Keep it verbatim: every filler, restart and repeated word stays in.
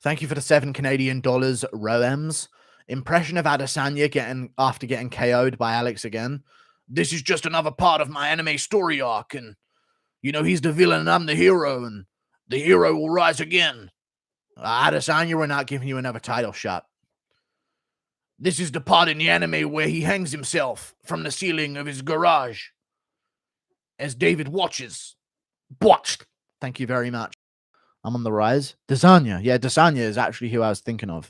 Thank you for the seven Canadian dollars, Roems. Impression of Adesanya getting after getting K O'd by Alex again. This is just another part of my anime story arc, and you know he's the villain and I'm the hero, and the hero will rise again. Uh, Adesanya, we're not giving you another title shot. This is the part in the anime where he hangs himself from the ceiling of his garage as David watches. Watched. Thank you very much. I'm on the rise. Adesanya. Yeah, Adesanya is actually who I was thinking of.